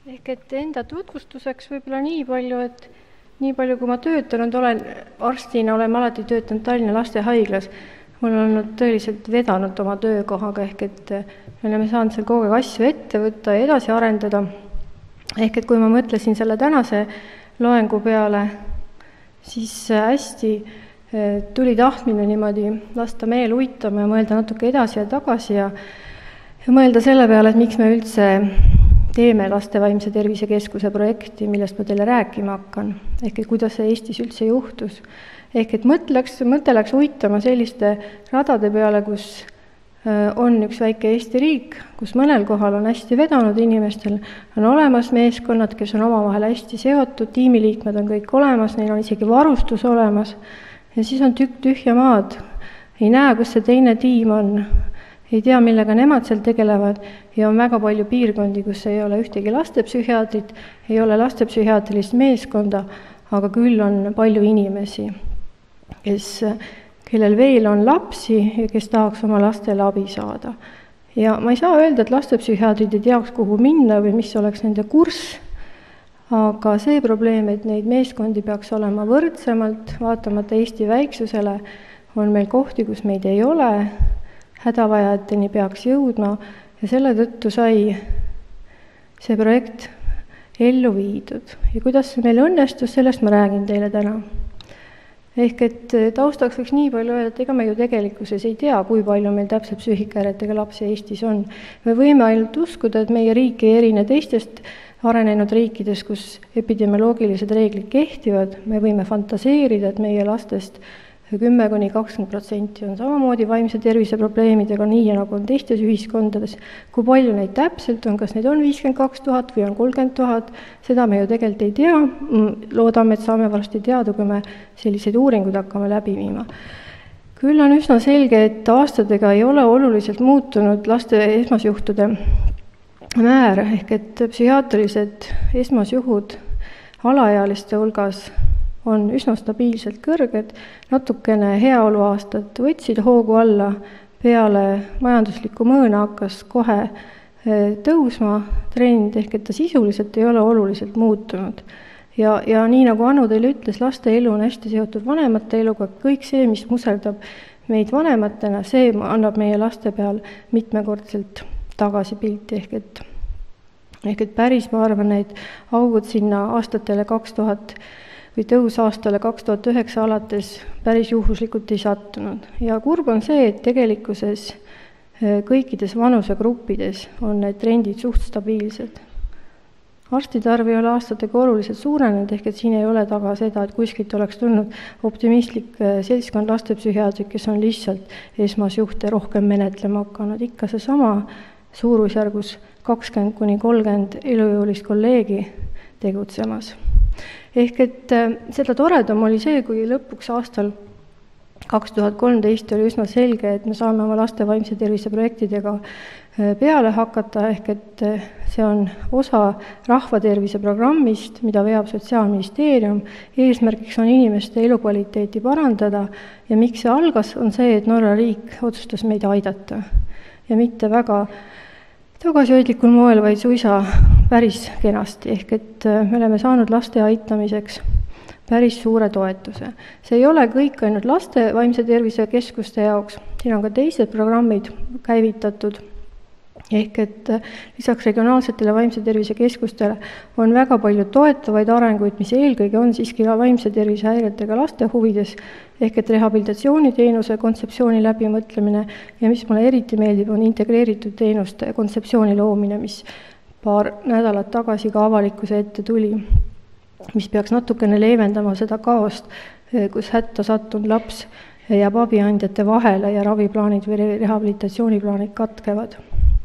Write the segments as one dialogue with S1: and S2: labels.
S1: Ehk et enda tutvustuseks võib-olla nii palju, et nii palju, kui ma töötanud olen, arstina olen ma alati töötanud Tallinna Lastehaiglas. Mul on olnud tõeliselt vedanud oma töökohaga, ehk et me oleme saanud seal kogu aeg asju ette võtta ja edasi arendada. Ehk et kui ma mõtlesin selle tänase loengu peale, siis hästi tuli tahtmine niimoodi lasta meel uitama ja mõelda natuke edasi ja tagasi ja mõelda selle peale, et miks me üldse teeme Laste Vaimse Tervise Keskuse projekti, millest ma teile rääkima hakkan. Ehk et kuidas see Eestis üldse juhtus. Ehk et mõte läks uitama selliste radade peale, kus on üks väike Eesti riik, kus mõnel kohal on hästi vedanud inimestel, on olemas meeskonnad, kes on omavahel hästi seotud, tiimiliikmed on kõik olemas, neil on isegi varustus olemas ja siis on tükk tühja maad. Ei näe, kus see teine tiim on, ei tea, millega nemad seal tegelevad ja on väga palju piirkondi, kus ei ole ühtegi lastepsühhiaatrit, ei ole lastepsühhiaatrilist meeskonda, aga küll on palju inimesi, kellel veel on lapsi ja kes tahaks oma lastele abi saada. Ja ma ei saa öelda, et lastepsühhiaatrid ei teaks, kuhu minna või mis oleks nende kurss, aga see probleem, et neid meeskondi peaks olema võrdsemalt, vaatamata Eesti väiksusele, on meil kohti, kus meid ei ole, hädavajajateni peaks jõudma ja selle tõttu sai see projekt ellu viidud. Ja kuidas see meil õnnestus, sellest ma räägin teile täna. Ehk et taustaks võiks nii palju öelda, et ega me ju tegelikkuses ei tea, kui palju meil täpselt psüühikahäiretega lapsi Eestis on. Me võime ainult uskuda, et meie riik ei erine teistest arenenud riikides, kus epidemioloogilised reeglid kehtivad. Me võime fantaseerida, et meie lastest 10–20% on samamoodi vaimse tervise probleemidega, nii nagu on teistes ühiskondades. Kui palju neid täpselt on, kas neid on 52 000 või on 30 000, seda me ju tegelikult ei tea. Loodame, et saame varsti teada, kui me selliseid uuringuid hakkame läbi viima. Küll on üsna selge, et aastatega ei ole oluliselt muutunud laste esmasjuhtude määr, ehk et psühhiaatrilised esmasjuhud alaealiste hulgas on üsna stabiilselt kõrged, natukene heaoluaastad võtsid hoogu alla, peale majanduslikku mõõna hakkas kohe tõusma trend, ehk et ta sisuliselt ei ole oluliselt muutunud. Ja nii nagu Anu teile ütles, laste elu on hästi seotud vanemate eluga, kõik see, mis muserdab meid vanematena, see annab meie laste peal mitmekordselt tagasi pilti, ehk et päris, ma arvan, need augud sinna aastatele 2000 või tõus aastale 2009 alates päris juhuslikult ei sattunud. Ja kurb on see, et tegelikkuses kõikides vanusegruppides on need trendid suht stabiilsed. Arstide arv ei ole aastatega oluliselt suurenenud, ehk et siin ei ole taga seda, et kuskilt oleks tulnud optimistlik seltskond lastepsühhiaatrid, kes on lihtsalt esmasjuhte rohkem menetlema hakanud. Ikka see sama suurusjärgus 20–30 elujõulist kolleegi tegutsemas. Ehk et seda toredam oli see, kui lõpuks aastal 2013 oli üsna selge, et me saame oma laste vaimse tervise projektidega peale hakata, ehk et see on osa rahvatervise programmist, mida veab Sotsiaalministeerium. Eesmärgiks on inimeste elukvaliteeti parandada ja miks see algas, on see, et Norra riik otsustas meid aidata ja mitte väga tagasihoidlikul moel, vaid suisa päris kenasti, ehk et me oleme saanud laste aitamiseks päris suure toetuse. See ei ole kõik ainult laste vaimse tervise keskuste jaoks, siin on ka teised programmid käivitatud, ehk et lisaks regionaalsetele vaimse tervise keskustele on väga palju toetavaid arenguid, mis eelkõige on siiski vaimse tervise häiretega laste huvides, ehk et rehabilitatsiooniteenuse kontseptsiooni läbimõtlemine ja mis mulle eriti meeldib, on integreeritud teenuste kontseptsiooni loomine, mis paar nädalat tagasi ka avalikkuse ette tuli, mis peaks natukene leevendama seda kaost, kus hätta sattunud laps jääb abiandjate vahele ja raviplaanid või rehabilitatsiooniplaanid katkevad.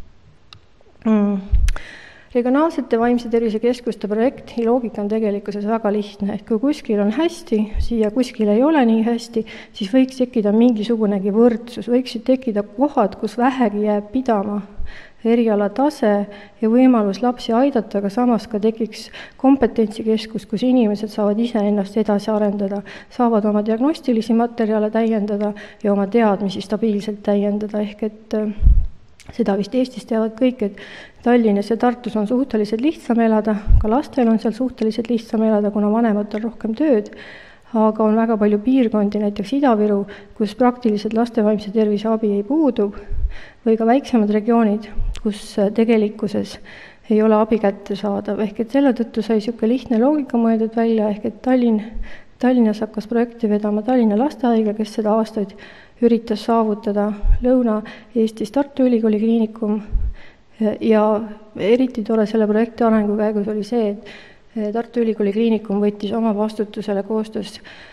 S1: Regionaalsete vaimse tervise keskuste projekti loogika on tegelikkuses väga lihtne, et kui kuskil on hästi, siia kuskil ei ole nii hästi, siis võiks tekkida mingisugunegi võrdsus, võiksid tekkida kohad, kus vähegi jääb pidama erialatase ja võimalus lapsi aidata, aga samas ka tekiks kompetentsikeskus, kus inimesed saavad ise ennast edasi arendada, saavad oma diagnostilisi materjale täiendada ja oma teadmisi stabiilselt täiendada, ehk et Seda vist Eestis teavad kõik, et Tallinnas ja Tartus on suhteliselt lihtsam elada, ka lastel on seal suhteliselt lihtsam elada, kuna vanematel rohkem tööd, aga on väga palju piirkondi, näiteks Ida-Viru, kus praktiliselt laste vaimse tervise abi ei puudu, või ka väiksemad regioonid, kus tegelikkuses ei ole abi kättesaadav, ehk et selle tõttu sai niisugune lihtne loogika mõeldud välja, ehk et Tallinnas hakkas projekti vedama Tallinna lastehaigla, kes seda aastaid üritas saavutada, Lõuna-Eestis Tartu Ülikooli Kliinikum ja eriti tore selle projekti arengu käigus oli see, et Tartu Ülikooli Kliinikum võttis oma vastutusele koostöös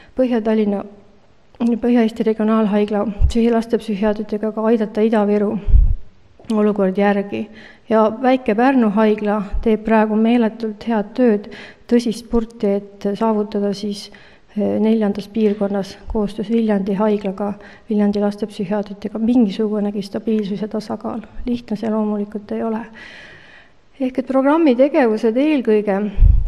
S1: Põhja-Eesti Regionaalhaigla lastepsühhiaatritega ka aidata Ida-Viru olukord järgi. Ja väike Pärnu haigla teeb praegu meeletult head tööd, tõsist spurti, et saavutada siis 4. piirkonnas koostöös Viljandi haiglaga, Viljandi lastepsühhiaatritega mingisugunegi stabiilsus ja tasakaal. Lihtne see loomulikult ei ole. Ehk et programmi tegevused eelkõige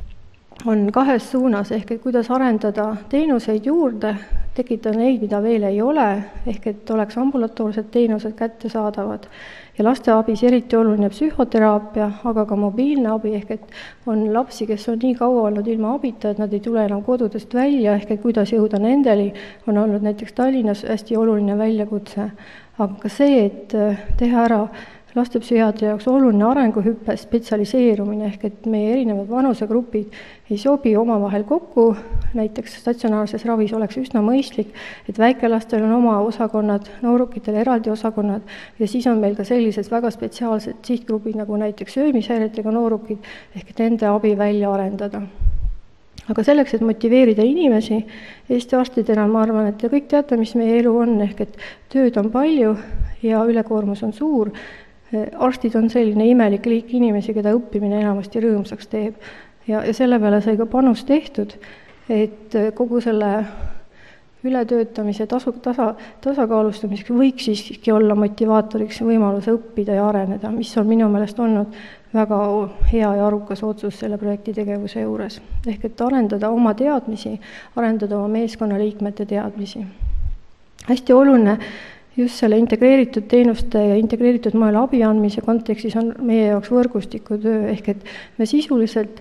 S1: on 2 suunas, ehk et kuidas arendada teenuseid juurde, tekitada neid, mida veel ei ole, ehk et oleks ambulatoorsed teenused kättesaadavad. Ja lasteabis eriti oluline psühhoteraapia, aga ka mobiilne abi, ehk et on lapsi, kes on nii kaua olnud ilma abita, et nad ei tule enam kodudest välja, ehk et kuidas jõuda nendeli, on olnud näiteks Tallinnas hästi oluline väljakutse. Aga ka see, et teha ära lastepsühhiaatri jaoks oluline arenguhüppe spetsialiseerumine, ehk et meie erinevad vanusegrupid ei sobi omavahel kokku, näiteks statsionaarses ravis oleks üsna mõistlik, et väikelastel on oma osakonnad, noorukitel eraldi osakonnad ja siis on meil ka sellised väga spetsiaalsed sihtgrupid nagu näiteks söömishäiretega noorukid, ehk et nende abi välja arendada. Aga selleks, et motiveerida inimesi, Eesti arstidena ma arvan, et te kõik teate, mis meie elu on, ehk et tööd on palju ja ülekoormus on suur. Arstid on selline imelik liik inimesi, keda õppimine enamasti rõõmsaks teeb. Ja selle peale sai ka panus tehtud, et kogu selle ületöötamise tasakaalustamiseks võiks siiski olla motivaatoriks võimaluse õppida ja areneda, mis on minu meelest olnud väga hea ja arukas otsus selle projekti tegevuse juures. Ehk et arendada oma teadmisi, arendada oma meeskonnaliikmete teadmisi. Hästi oluline just selle integreeritud teenuste ja integreeritud moel abi andmise kontekstis on meie jaoks võrgustikutöö, ehk et me sisuliselt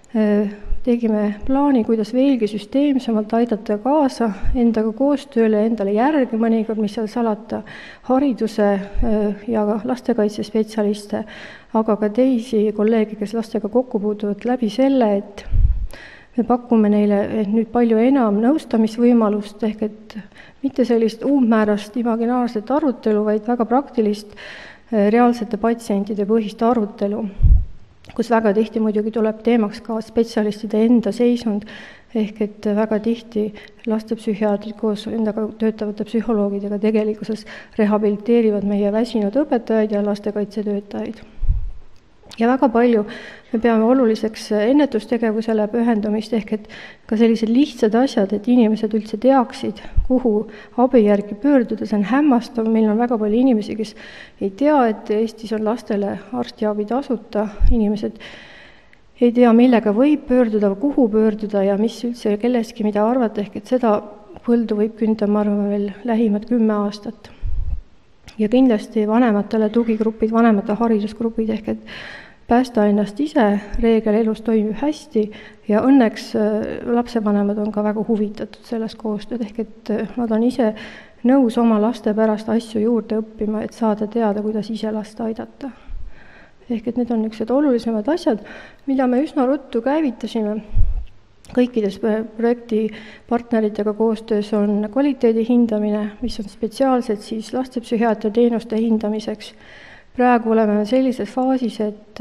S1: tegime plaani, kuidas veelgi süsteemsemalt aidata kaasa endaga koostööle, endale järgi mõnikord, mis seal salata, hariduse ja lastekaitsespetsialiste, aga ka teisi kolleege, kes lastega kokku puutuvad läbi selle, et me pakume neile nüüd palju enam nõustamisvõimalust, ehk et mitte sellist umbmäärast imaginaarset arutelu, vaid väga praktilist reaalsete patsientide põhist arutelu, kus väga tihti muidugi tuleb teemaks ka spetsialistide enda seisund, ehk et väga tihti lastepsühhiaatrid koos endaga töötavate psühholoogidega tegelikkuses rehabiliteerivad meie väsinud õpetajaid ja lastekaitsetöötajaid. Ja väga palju me peame oluliseks ennetustegevusele pühendumist, ehk et ka sellised lihtsad asjad, et inimesed üldse teaksid, kuhu abi järgi pöörduda, see on hämmastav, meil on väga palju inimesi, kes ei tea, et Eestis on lastele arstiabi tasuta, inimesed ei tea, millega võib pöörduda, kuhu pöörduda ja mis üldse kelleski mida arvata, ehk et seda põldu võib künda, ma arvan, veel lähimad 10 aastat. Ja kindlasti vanematele tugigrupid, vanemate haridusgrupid, ehk et päästa ennast ise, reegel elus toimib hästi ja õnneks lapsevanemad on ka väga huvitatud sellest koostööd, ehk et nad on ise nõus oma laste pärast asju juurde õppima, et saada teada, kuidas ise last aidata. Ehk et need on niisugused olulisemad asjad, mida me üsna ruttu käivitasime. Kõikides projekti partneritega koostöös on kvaliteedi hindamine, mis on spetsiaalselt siis lastepsühhiaatria teenuste hindamiseks. Praegu oleme sellises faasis, et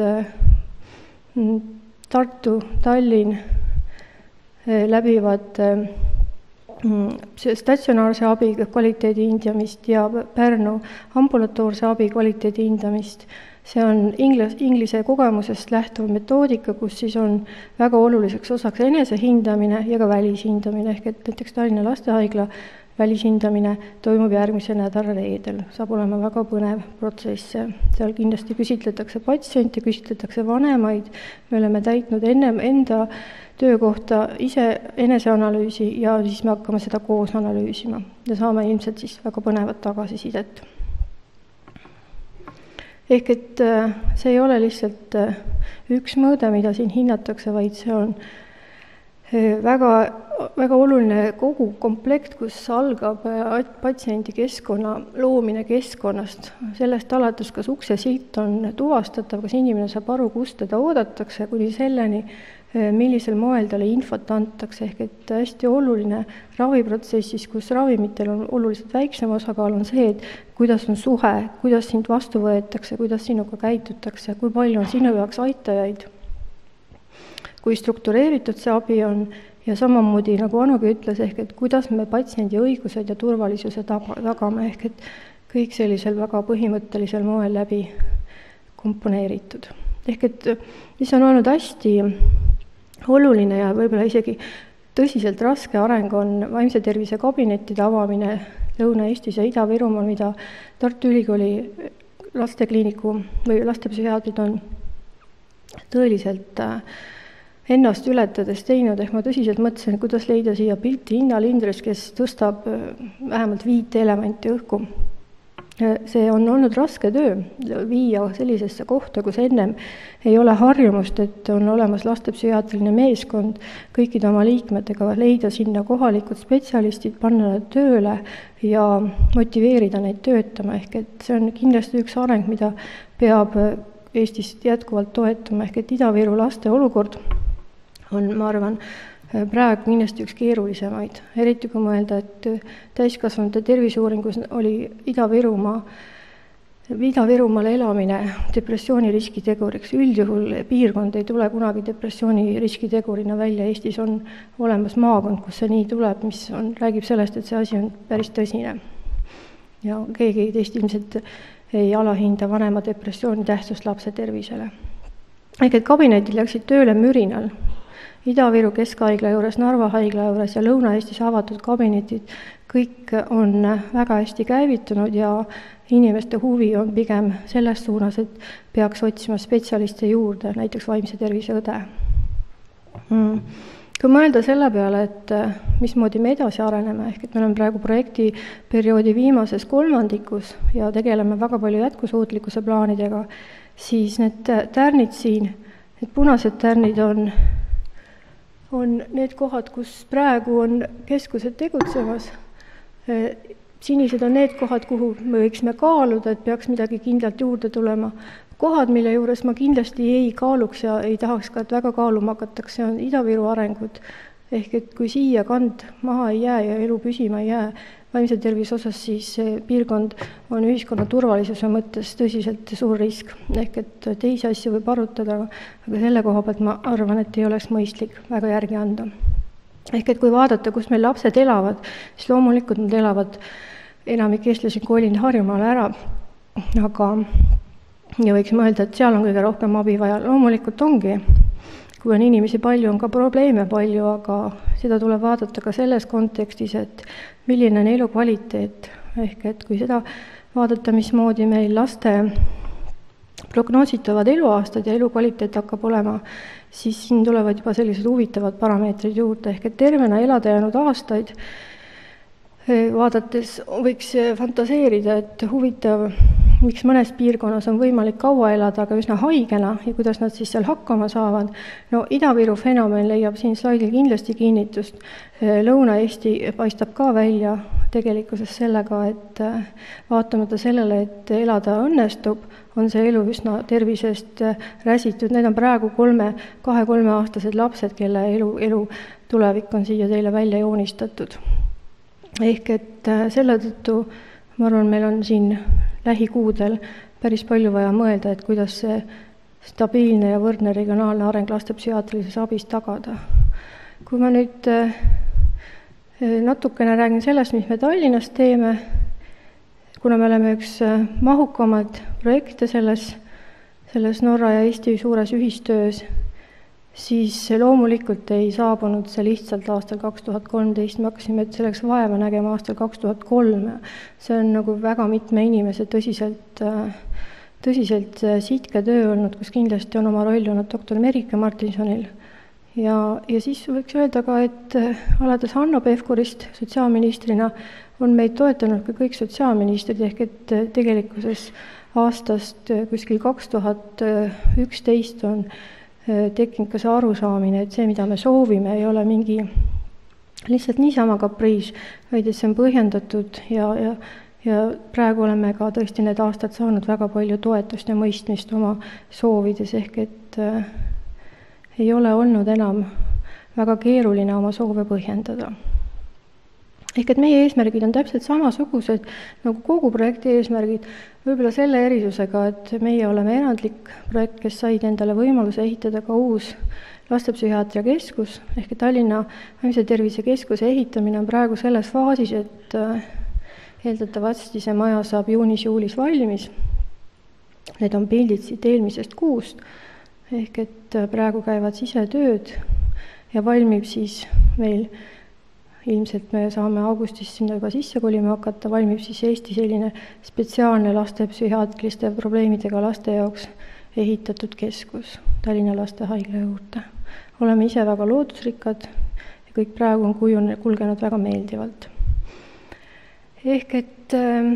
S1: Tartu, Tallinn läbivad statsionaarse abi kvaliteedi hindamist ja Pärnu ambulatoorse abi kvaliteedi hindamist. See on inglise kogemusest lähtuv metoodika, kus siis on väga oluliseks osaks enesehindamine ja ka välishindamine, ehk et näiteks Tallinna lastehaigla välishindamine toimub järgmise nädala reedel. Saab olema väga põnev protsess. Seal kindlasti küsitletakse patsiente, küsitletakse vanemaid. Me oleme täitnud enda töökohta ise eneseanalüüsi ja siis me hakkame seda koos analüüsima ja saame ilmselt siis väga põnevat tagasisidet. Ehk et see ei ole lihtsalt üks mõõde, mida siin hinnatakse, vaid see on väga, väga oluline kogu komplekt, kus algab patsiendi keskkonna loomine keskkonnast. Sellest alates, kas uksesilt on tuvastatav, kas inimene saab aru, kus teda oodatakse, kuni selleni, millisel moel talle infot antakse. Ehk et hästi oluline raviprotsessis, kus ravimitel on oluliselt väiksem osakaal, on see, et kuidas on suhe, kuidas sind vastu võetakse, kuidas sinuga käitutakse, kui palju on sinu jaoks aitajaid, kui struktureeritud see abi on ja samamoodi, nagu Anugi ütles, ehk et kuidas me patsiendi õigused ja turvalisuse tagame, ehk et kõik sellisel väga põhimõttelisel moel läbi komponeeritud. Ehk et mis on olnud hästi oluline ja võib-olla isegi tõsiselt raske areng on vaimse tervise kabinettide avamine Lõuna-Eestis ja Ida-Virumaal, mida Tartu Ülikooli lastekliiniku või lastepsühhiaatrid on tõeliselt ennast ületades teinud, ehk ma tõsiselt mõtlesin, kuidas leida siia pilti Inna Lindres, kes tõstab vähemalt 5 elementi õhku. See on olnud raske töö, viia sellisesse kohta, kus ennem ei ole harjumust, et on olemas lastepsühhiaatriline meeskond kõikide oma liikmetega, leida sinna kohalikud spetsialistid, panna nad tööle ja motiveerida neid töötama, ehk et see on kindlasti üks areng, mida peab Eestis jätkuvalt toetama, ehk et Ida-Viru laste olukord on, ma arvan, praegu kindlasti üks keerulisemaid, eriti kui mõelda, et täiskasvanute terviseuuringus oli Ida-Virumaal elamine depressiooni riskiteguriks. Üldjuhul piirkond ei tule kunagi depressiooni riskitegurina välja. Eestis on olemas maakond, kus see nii tuleb, mis räägib sellest, et see asi on päris tõsine. Ja keegi teist ilmselt ei alahinda vanema depressiooni tähtsust lapse tervisele. Ehk et kabinetid läksid tööle mürinal. Ida-Viru Keskhaigla juures, Narva haigla juures ja Lõuna-Eestis avatud kabinetid, kõik on väga hästi käivitunud ja inimeste huvi on pigem selles suunas, et peaks otsima spetsialiste juurde, näiteks vaimse tervise õde. Kui mõelda selle peale, et mismoodi me edasi areneme, ehk et me oleme praegu projektiperioodi viimases kolmandikus ja tegeleme väga palju jätkusuutlikkuse plaanidega, siis need tärnid siin, need punased tärnid on need kohad, kus praegu on keskused tegutsemas. Sinised on need kohad, kuhu me võiksime kaaluda, et peaks midagi kindlalt juurde tulema. Kohad, mille juures ma kindlasti ei kaaluks ja ei tahaks ka, et väga kaaluma hakatakse, on Ida-Viru arengud. Ehk et kui siia kand maha ei jää ja elu püsima ei jää vaimse tervise osas, siis see piirkond on ühiskonna turvalisuse mõttes tõsiselt suur risk. Ehk et teisi asju võib arutada, aga selle koha pealt ma arvan, et ei oleks mõistlik väga järgi anda. Ehk et kui vaadata, kus meil lapsed elavad, siis loomulikult nad elavad enamik eestlasi kolinud Harjumaale ära, aga ja võiks mõelda, et seal on kõige rohkem abi vaja. Loomulikult ongi, kui on inimesi palju, on ka probleeme palju, aga seda tuleb vaadata ka selles kontekstis, et milline on elu kvaliteet. Ehk et kui seda vaadata, mismoodi meil laste prognoositavad eluaastad ja elukvaliteet hakkab olema, siis siin tulevad juba sellised huvitavad parameetrid juurde. Ehk et tervena elada jäänud aastaid vaadates võiks fantaseerida, et huvitav, miks mõnes piirkonnas on võimalik kaua elada, aga üsna haigena ja kuidas nad siis seal hakkama saavad. No Ida-Viru fenomen leiab siin slaidil kindlasti kinnitust. Lõuna-Eesti paistab ka välja tegelikkuses sellega, et vaatamata sellele, et elada õnnestub, on see elu üsna tervisest räsitud. Need on praegu 2-3-aastased lapsed, kelle elu tulevik on siia teile välja joonistatud. Ehk et selle tõttu, ma arvan, meil on siin lähikuudel päris palju vaja mõelda, et kuidas see stabiilne ja võrdne regionaalne areng lastepsühhiaatrilises abis tagada. Kui ma nüüd natukene räägin sellest, mis me Tallinnas teeme, kuna me oleme üks mahukamad projekte selles Norra ja Eesti suures ühistöös, siis loomulikult ei saabunud see lihtsalt aastal 2013, me hakkasime selleks vaeva nägema aastal 2003. See on nagu väga mitme inimese tõsiselt sitke töö olnud, kus kindlasti on oma roll olnud doktor Merike Martinsonil. Ja siis võiks öelda ka, et alates Hanno Pevkurist sotsiaalministrina on meid toetanud ka kõik sotsiaalministrid, ehk et tegelikkuses aastast kuskil 2011 on tekkinud ka see arusaamine, et see, mida me soovime, ei ole mingi lihtsalt niisama kapriis, vaid et see on põhjendatud ja praegu oleme ka tõesti need aastad saanud väga palju toetust ja mõistmist oma soovides, ehk et ei ole olnud enam väga keeruline oma soove põhjendada. Ehk et meie eesmärgid on täpselt samasugused nagu kogu projekti eesmärgid, võib-olla selle erisusega, et meie oleme erandlik projekt, kes said endale võimaluse ehitada ka uus lastepsühhiaatria keskus, ehk et Tallinna Vaimse Tervise Keskuse ehitamine on praegu selles faasis, et eeldatavasti see maja saab juunis-juulis valmis. Need on pildid siit eelmisest kuust, ehk et praegu käivad sisetööd ja valmib siis meil, ilmselt me saame augustis sinna juba sisse kolima hakata, valmib siis Eesti selline spetsiaalne lastepsühhiaatriliste probleemidega laste jaoks ehitatud keskus Tallinna Lastehaigla juurde. Oleme ise väga loodusrikkad ja kõik praegu on kulgenud väga meeldivalt. Ehk et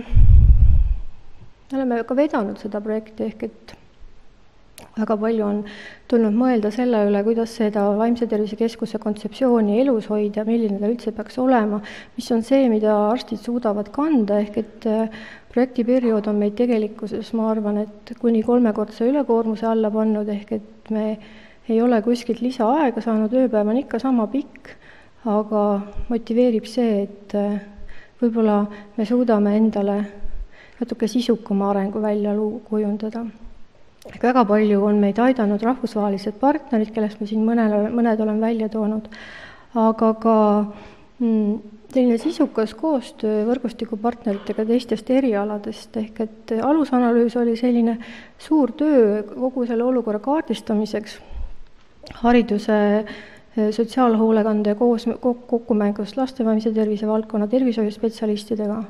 S1: oleme ka vedanud seda projekti, ehk et väga palju on tulnud mõelda selle üle, kuidas seda Vaimse Tervise Keskuse kontseptsiooni elus hoida, milline ta üldse peaks olema, mis on see, mida arstid suudavad kanda, ehk et projektiperiood on meid tegelikkuses, ma arvan, et kuni 3-kordse ülekoormuse alla pannud, ehk et me ei ole kuskilt lisaaega saanud, ööpäev on ikka sama pikk, aga motiveerib see, et võib-olla me suudame endale natuke sisukama arengu välja kujundada. Väga palju on meid aidanud rahvusvahelised partnerid, kellest ma siin mõned olen välja toonud, aga ka selline sisukas koostöö võrgustikupartneritega teistest erialadest, ehk et alusanalüüs oli selline suur töö kogu selle olukorra kaardistamiseks, hariduse, sotsiaalhoolekande kokkumängust laste vaimse tervise valdkonna tervishoiuspetsialistidega,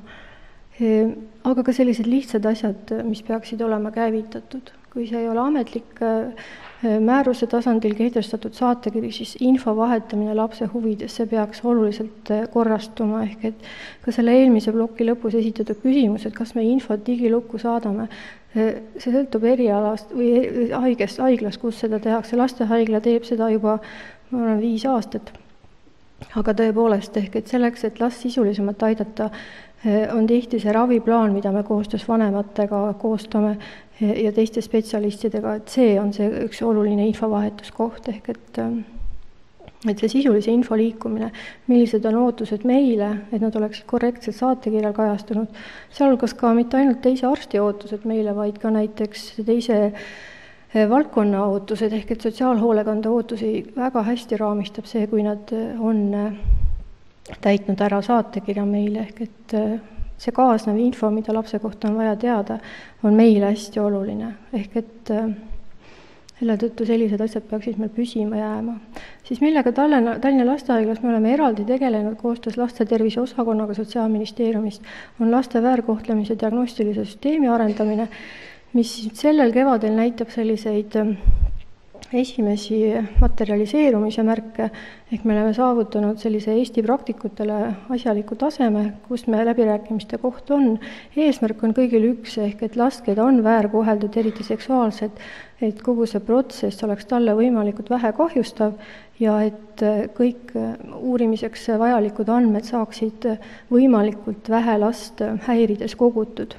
S1: aga ka sellised lihtsad asjad, mis peaksid olema käivitatud. Kui see ei ole ametlik määruse tasandil kehtestatud saatekiri, siis info vahetamine lapse huvides, see peaks oluliselt korrastuma, ehk et ka selle eelmise ploki lõpus esitatud küsimus, et kas me infot digilukku saadame, see sõltub erialast või haiglast, kus seda tehakse. Lastehaigla teeb seda juba, ma arvan, 5 aastat. Aga tõepoolest, ehk et selleks, et last sisulisemalt aidata, on tihti see raviplaan, mida me koostöös vanematega koostame ja teiste spetsialistidega, et see on see üks oluline infovahetuskoht, ehk et see sisulise info liikumine, millised on ootused meile, et nad oleksid korrektselt saatekirjal kajastunud, sealhulgas ka mitte ainult teise arsti ootused meile, vaid ka näiteks teise valdkonna ootused, ehk et sotsiaalhoolekande ootusi väga hästi raamistab see, kui nad on täitnud ära saatekirja meile, ehk et see kaasnev info, mida lapse kohta on vaja teada, on meile hästi oluline, ehk et selle tõttu sellised asjad peaksid meil püsima jääma. Siis millega Tallinna Lastehaiglas me oleme eraldi tegelenud koostöös laste tervise osakonnaga Sotsiaalministeeriumist, on laste väärkohtlemise diagnostilise süsteemi arendamine, mis sellel kevadel näitab selliseid esimesi materialiseerumise märke, ehk me oleme saavutanud sellise Eesti praktikutele asjaliku taseme, kus me läbirääkimiste koht on. Eesmärk on kõigil üks, ehk et last, keda on väärkoheldud, eriti seksuaalselt, et kogu see protsess oleks talle võimalikult vähe kahjustav ja et kõik uurimiseks vajalikud andmed saaksid võimalikult vähe last häirides kogutud.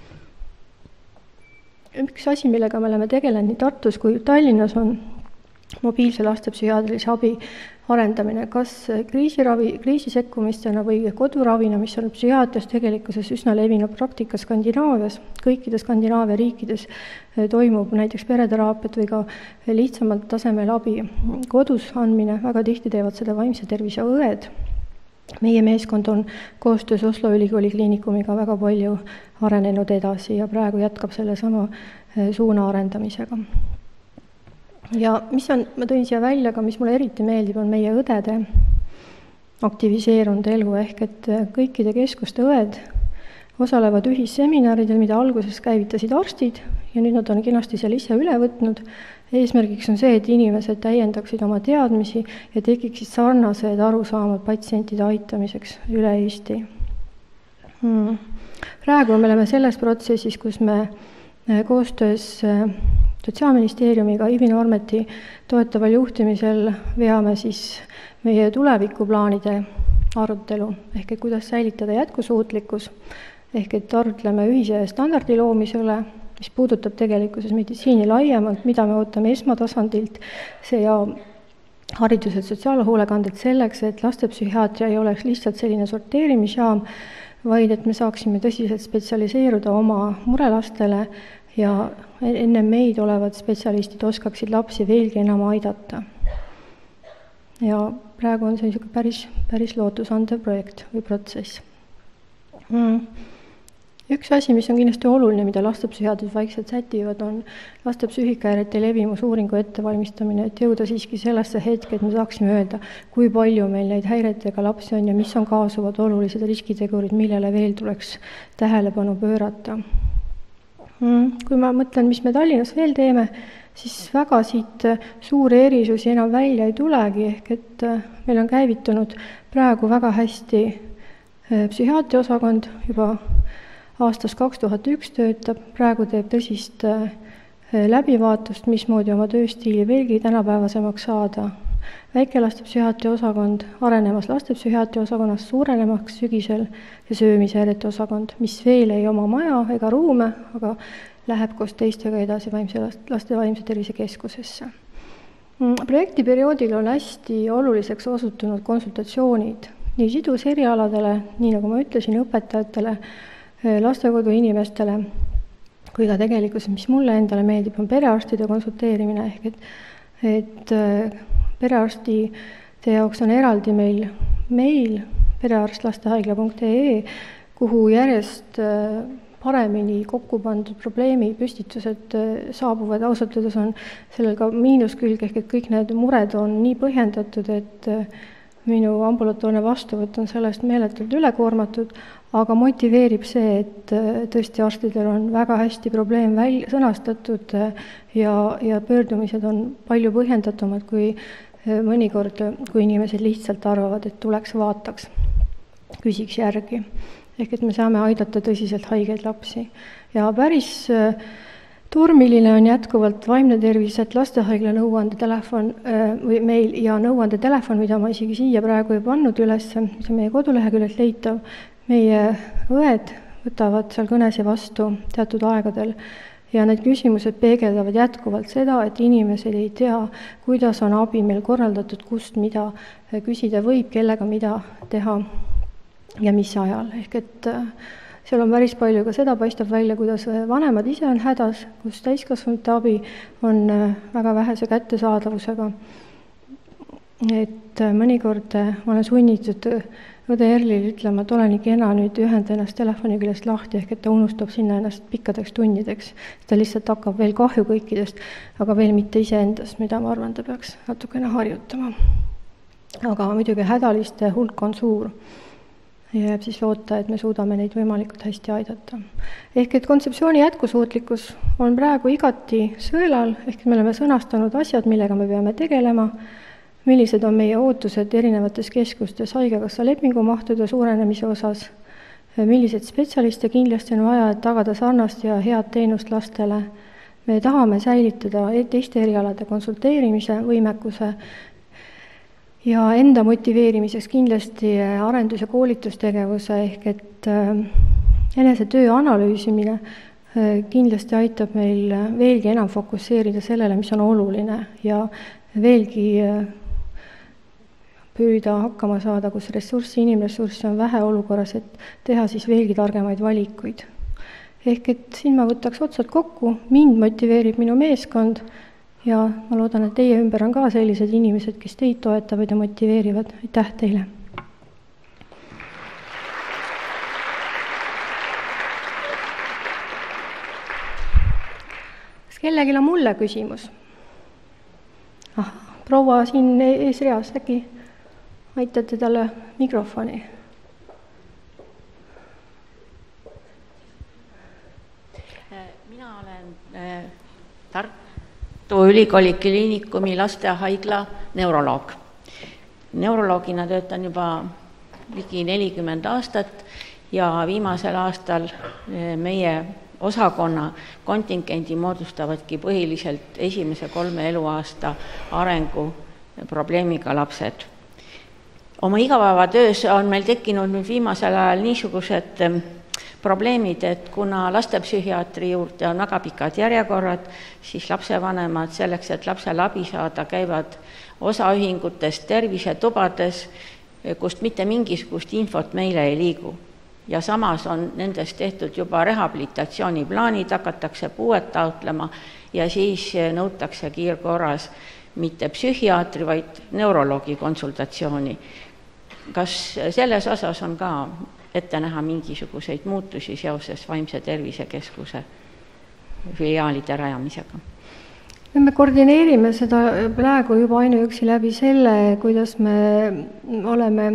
S1: Üks asi, millega me oleme tegelenud nii Tartus kui Tallinnas, on mobiilse lastepsühhiaatrilise abi arendamine, kas kriisisekkumistena või koduravina, mis on psühhiaatrias tegelikkuses üsna levinud praktika Skandinaavias. Kõikides Skandinaavia riikides toimub näiteks pereteraapiat või ka lihtsamalt tasemel abi kodus andmine, väga tihti teevad seda vaimse tervise õed. Meie meeskond on koostöös Oslo Ülikooli kliinikumiga väga palju arenenud edasi ja praegu jätkab selle sama suuna arendamisega. Ja ma tõin siia välja ka, mis mulle eriti meeldib, on meie õdede aktiviseerunud elu, ehk et kõikide keskuste õed osalevad ühisseminaridel, mida alguses käivitasid arstid ja nüüd nad on kenasti seal ise üle võtnud. Eesmärgiks on see, et inimesed täiendaksid oma teadmisi ja tekiksid sarnased arusaamad patsientide aitamiseks üle Eesti. Praegu me oleme selles protsessis, kus me koostöös Sotsiaalministeeriumiga Ivi Normeti toetaval juhtimisel veame siis meie tulevikuplaanide arutelu, ehk et kuidas säilitada jätkusuutlikkus, ehk et arutleme ühise standardi loomise üle, mis puudutab tegelikkuses meditsiini laiemalt, mida me ootame esmatasandilt, see ja haridused sotsiaalhoolekanded selleks, et lastepsühhiaatria ei oleks lihtsalt selline sorteerimisjaam, vaid et me saaksime tõsiselt spetsialiseeruda oma murelastele ja enne meid olevad spetsialistid oskaksid lapsi veelgi enam aidata. Ja praegu on see päris lootusandev projekt või protsess. Üks asi, mis on kindlasti oluline, mida lastepsühhiaatrid vaikselt sätivad, on laste psüühikahäirete levimusuuringu ettevalmistamine, et jõuda siiski sellesse hetke, et me saaksime öelda, kui palju meil neid häiretega lapsi on ja mis on kaasuvad olulised riskitegurid, millele veel tuleks tähelepanu pöörata. Kui ma mõtlen, mis me Tallinnas veel teeme, siis väga siit suuri erisusi enam välja ei tulegi, ehk et meil on käivitunud praegu väga hästi psühhiaatriaosakond, juba aastast 2001 töötab, praegu teeb tõsist läbivaatust, mismoodi oma tööstiili veelgi tänapäevasemaks saada. Väikelaste psühhiaatriaosakond arenemas lastepsühhiaatria osakonnast suurenemaks sügisel ja söömishäirete osakond, mis veel ei oma maja ega ruume, aga läheb koos teistega edasi laste vaimse tervise keskusesse. Projektiperioodil on hästi oluliseks osutunud konsultatsioonid nii siduserialadele, nii nagu ma ütlesin, õpetajatele, lastekodu inimestele, kui ka tegelikult, mis mulle endale meeldib, on perearstide konsulteerimine, ehk et perearstide jaoks on eraldi meil perearstlastehaigla.ee, kuhu järjest paremini kokku pandud probleemi püstitused saabuvad. Ausalt öeldes on sellel ka miinuskülg, ehk et kõik need mured on nii põhjendatud, et minu ambulatoorne vastuvõtt on sellest meeletult ülekoormatud, aga motiveerib see, et tõesti arstidel on väga hästi probleem sõnastatud ja pöördumised on palju põhjendatumad kui mõnikord, kui inimesed lihtsalt arvavad, et tuleks vaataks, küsiks järgi. Ehk et me saame aidata tõsiselt haigeid lapsi. Ja päris turmiline on jätkuvalt vaimne tervis, et lastehaigla nõuandetelefon või meil ja nõuandetelefon, mida ma isegi siia praegu ei pannud üles, mis on meie koduleheküljelt leitav, meie õed võtavad seal kõnesi vastu teatud aegadel ja need küsimused peegeldavad jätkuvalt seda, et inimesed ei tea, kuidas on abi meil korraldatud, kust mida küsida võib, kellega mida teha ja mis ajal. Ehk et seal on päris palju ka seda paistab välja, kuidas vanemad ise on hädas, kus täiskasvanute abi on väga vähese kättesaadavusega. Et mõnikord ma olen sunnitud õde Erlil ütlema, et ole nii kena, nüüd ühenda ennast telefoni küljest lahti, ehk et ta unustab sinna ennast pikkadeks tunnideks. Ta lihtsalt hakkab veel kahju kõikidest, aga veel mitte iseendast, mida ma arvan, ta peaks natukene harjutama. Aga muidugi hädaliste hulk on suur. Ja jääb siis loota, et me suudame neid võimalikult hästi aidata. Ehk et kontseptsiooni jätkusuutlikkus on praegu igati sõelal, ehk me oleme sõnastanud asjad, millega me peame tegelema, millised on meie ootused erinevates keskustes haigekassa lepingumahtude suurenemise osas, millised spetsialiste kindlasti on vaja, et tagada sarnast ja head teenust lastele. Me tahame säilitada teiste erialade konsulteerimise võimekuse ja enda motiveerimiseks kindlasti arendus- ja koolitustegevuse, ehk et enese töö analüüsimine kindlasti aitab meil veelgi enam fokusseerida sellele, mis on oluline ja veelgi püüda hakkama saada, kus inimressurssi on vähe olukorras, et teha siis veelgi targemaid valikuid. Ehk et siin ma võtaks otsad kokku, mind motiveerib minu meeskond ja ma loodan, et teie ümber on ka sellised inimesed, kes teid toetavad ja motiveerivad. Aitäh teile! Kas kellelgi on mulle küsimus? Proua siin eesreas, äkki aitate talle mikrofoni?
S2: Mina olen Tartu Ülikooli kliinikumi lastehaigla neuroloog. Neuroloogina töötan juba ligi 40 aastat ja viimasel aastal meie osakonna kontingendi moodustavadki põhiliselt esimese 3 eluaasta arengu probleemiga lapsed. Oma igapäevatöös on meil tekkinud nüüd viimasel ajal niisugused probleemid, et kuna lastepsühhiaatri juurde on väga pikad järjekorrad, siis lapsevanemad selleks, et lapsele abi saada, käivad osaühingutes tervisetubades, kust mitte mingisugust infot meile ei liigu. Ja samas on nendest tehtud juba rehabilitatsiooniplaanid, hakatakse puuet taotlema ja siis nõutakse kiirkorras mitte psühhiaatri, vaid neuroloogi konsultatsiooni. Kas selles osas on ka ette näha mingisuguseid muutusi seoses Vaimse Tervisekeskuse filiaalide rajamisega?
S1: Me koordineerime seda praegu juba ainuüksi läbi selle, kuidas me oleme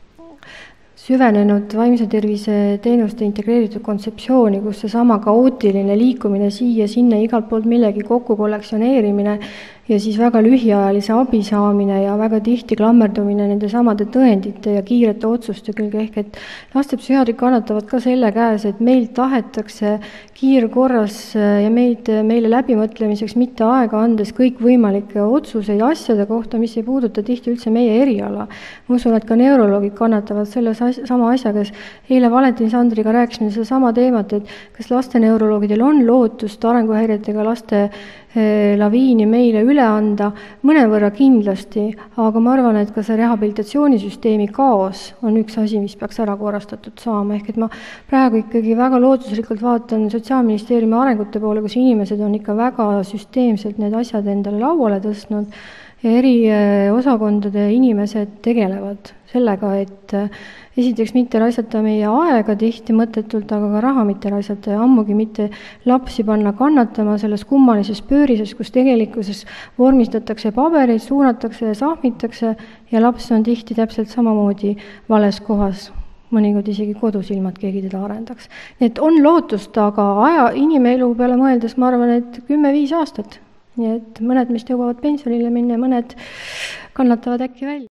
S1: süvenenud vaimse tervise teenuste integreeritud kontseptsiooni, kus seesama kaootiline liikumine siia, sinna, igalt poolt millegi kokku kollektsioneerimine ja siis väga lühiajalise abi saamine ja väga tihti klammerdumine nende samade tõendite ja kiirete otsuste külge, ehk et lastepsühhiaatrid kannatavad ka selle käes, et meilt tahetakse kiirkorras ja meile läbimõtlemiseks mitte aega andes kõik võimalikke otsuseid asjade kohta, mis ei puuduta tihti üldse meie eriala. Ma usun, et ka neuroloogid kannatavad selle sama asja, kes eile Valentin Sandriga rääkisime seda sama teemat, et kas laste neuroloogidel on lootust arenguhäiretega laste laviini meile üle anda, mõnevõrra kindlasti, aga ma arvan, et ka see rehabilitatsioonisüsteemi kaos on üks asi, mis peaks ära korrastatud saama, ehk et ma praegu ikkagi väga lootusrikult vaatan Sotsiaalministeeriumi arengute poole, kus inimesed on ikka väga süsteemselt need asjad endale lauale tõstnud ja eri osakondade inimesed tegelevad sellega, et esiteks mitte raisata meie aega tihti mõttetult, aga ka raha mitte raisata ja ammugi mitte lapsi panna kannatama selles kummalises pöörises, kus tegelikkuses vormistatakse pabereid, suunatakse ja sahmitakse ja laps on tihti täpselt samamoodi vales kohas, mõnikord isegi kodus ilma, et keegi teda arendaks. Nii et on lootust, aga inimelu peale mõeldes ma arvan, et 10-5 aastat. Nii et mõned meist jõuavad pensionile minna ja mõned kannatavad äkki välja.